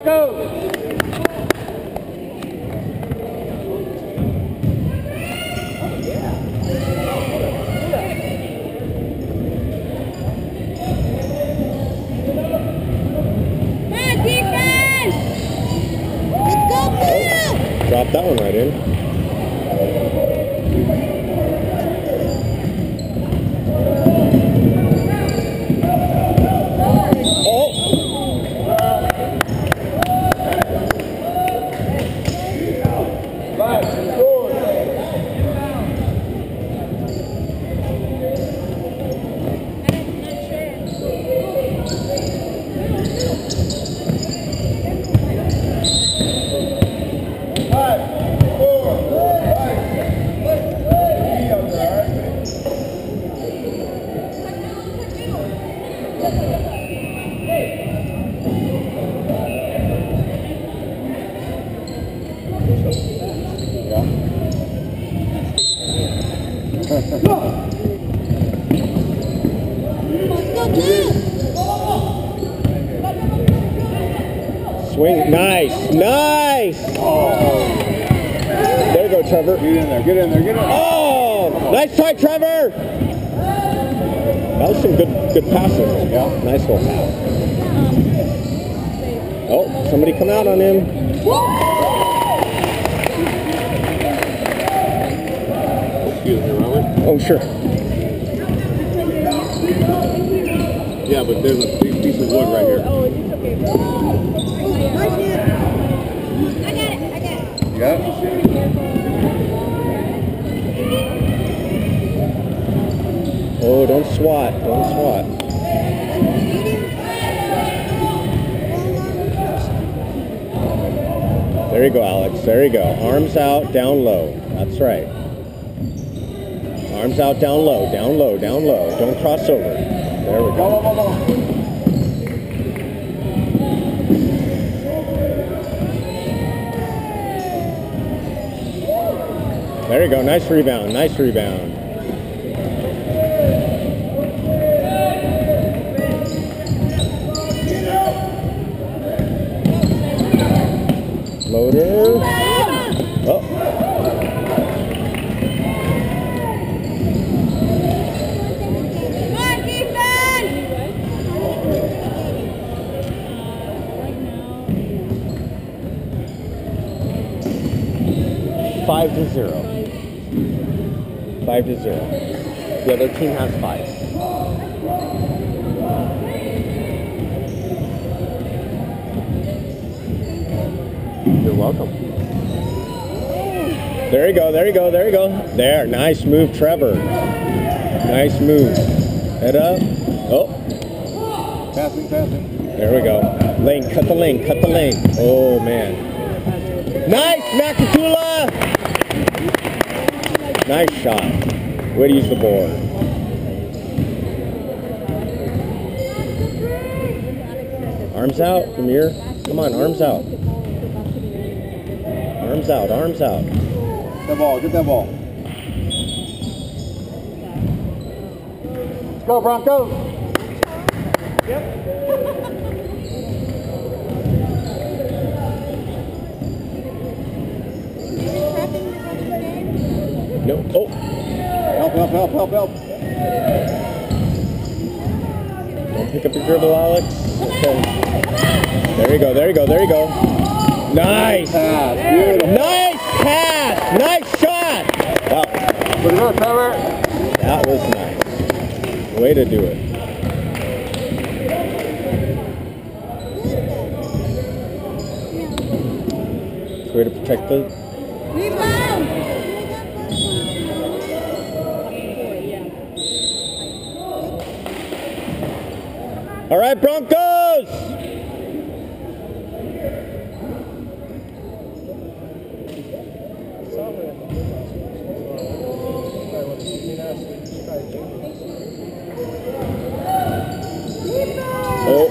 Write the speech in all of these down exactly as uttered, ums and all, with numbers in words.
Go! Drop that one right in. Swing, nice, nice! Oh. There you go, Trevor. Get in there, get in there, get in there. Oh! Nice try, Trevor! That was some good good passes. Yeah. Nice one. Oh, somebody come out on him. Excuse me, Robert. Oh, sure. Yeah, but there's a big piece of wood right here. Oh, it's okay. I got it, I got it. You got it? Oh, don't swat, don't swat. There you go, Alex. There you go. Arms out, down low. That's right. Arms out, down low, down low, down low. Don't cross over. There we go. There you go. Nice rebound. Nice rebound. Loader. Oh. Five to zero. Five to zero. The other team has five. You're welcome. There you go, there you go, there you go. There, nice move, Trevor. Nice move. Head up. Oh. Passing, passing. There we go. Lane, cut the lane, cut the lane. Oh, man. Nice, Makatula! Nice shot. Way to use the board. Arms out, Amir. Come on, arms out. Arms out, arms out. Get that ball, get that ball. Let's go, Broncos. Yep. No. Oh. Help, help, help, help, help. Don't pick up your dribble, Alex. Okay. There you go, there you go, there you go. Nice. Pass. Beautiful. Nice pass. Nice shot. Wow. Good work, Trevor. That was nice. Way to do it. Way to protect the... Rebound! All right, Broncos! Oh.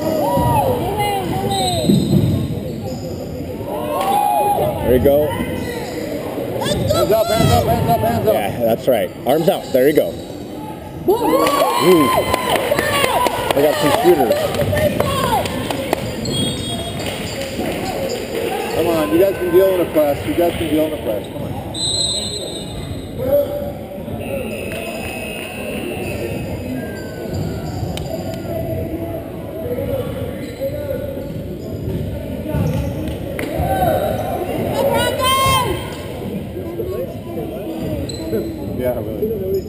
There you go. Hands up, hands up, hands up, hands up. Yeah, that's right. Arms out. There you go. Ooh. I got some shooters. Come on, you guys can deal in a press. You guys can deal in a press. Come on. Yeah, really.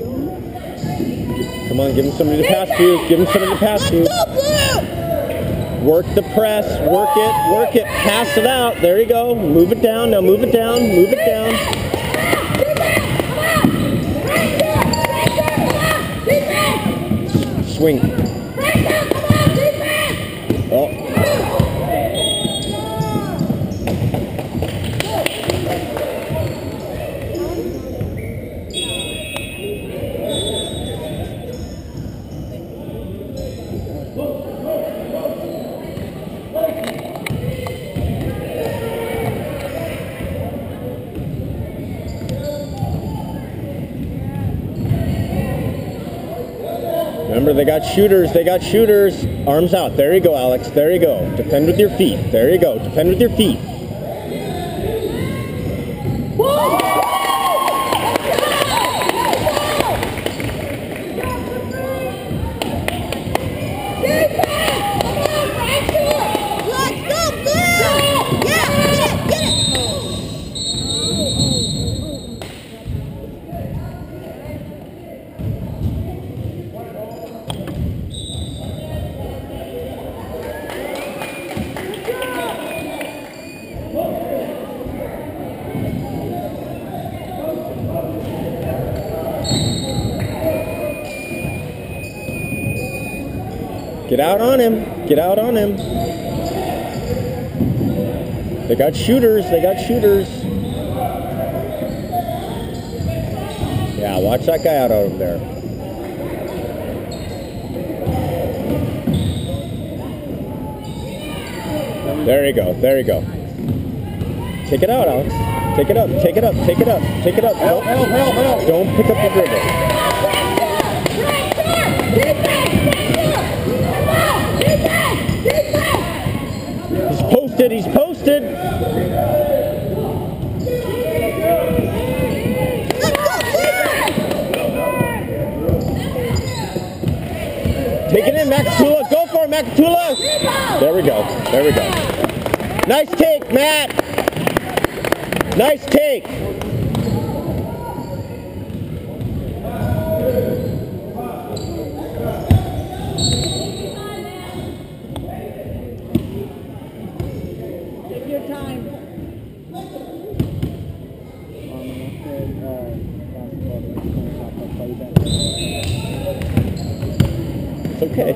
Come on, give him somebody to pass to. Give him somebody to pass to. Work the press. Work it. Work it. Pass it out. There you go. Move it down. Now move it down. Move it down. Swing. Oh. Remember, they got shooters. They got shooters. Arms out. There you go, Alex. There you go. Defend with your feet. There you go. Defend with your feet. Get out on him. Get out on him. They got shooters. They got shooters. Yeah, watch that guy out over there. There you go. There you go. Take it out, Alex. Take it up. Take it up. Take it up. Take it up. Help, help, help, help. Don't pick up the dribble. He's posted. He's posted. Take it in, Makatula. Go for it, Makatula. There we go. There we go. Nice take, Matt. Nice take. Take your time. It's okay.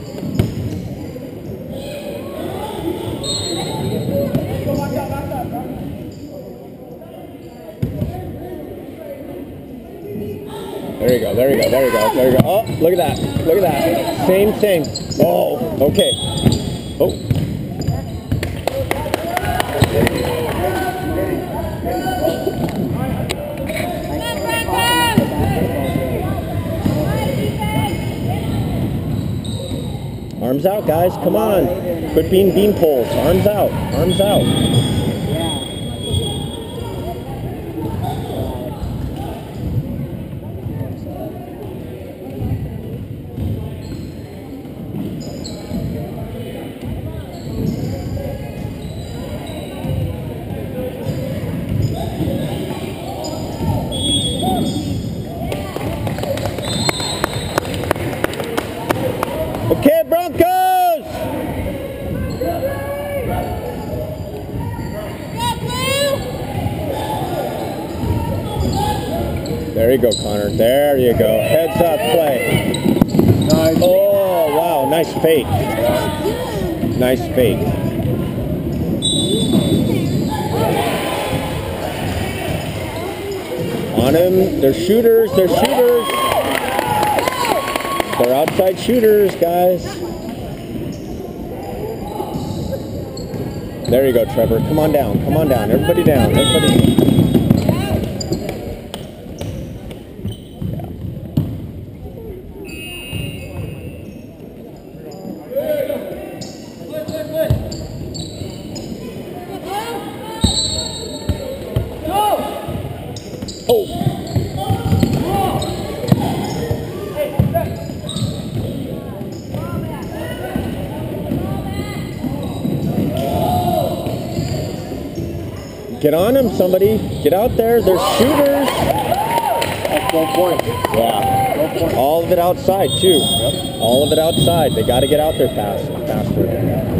There you go, there you go, there you go, there you go. Oh, look at that, look at that. Same thing. Oh, okay. Oh. Arms out, guys, come on. Quit being bean poles. Arms out, arms out. Okay, Broncos! There you go, Connor. There you go. Heads up play. Nice. Oh, wow. Nice fake. Nice fake. On him. They're shooters. They're shooters. They're outside shooters, guys. There you go, Trevor. Come on down. Come on down. Everybody down. Everybody down. go. Get on him, somebody. Get out there. They're shooters. That's one point. Yeah. All of it outside, too. All of it outside. They got to get out there fast, faster.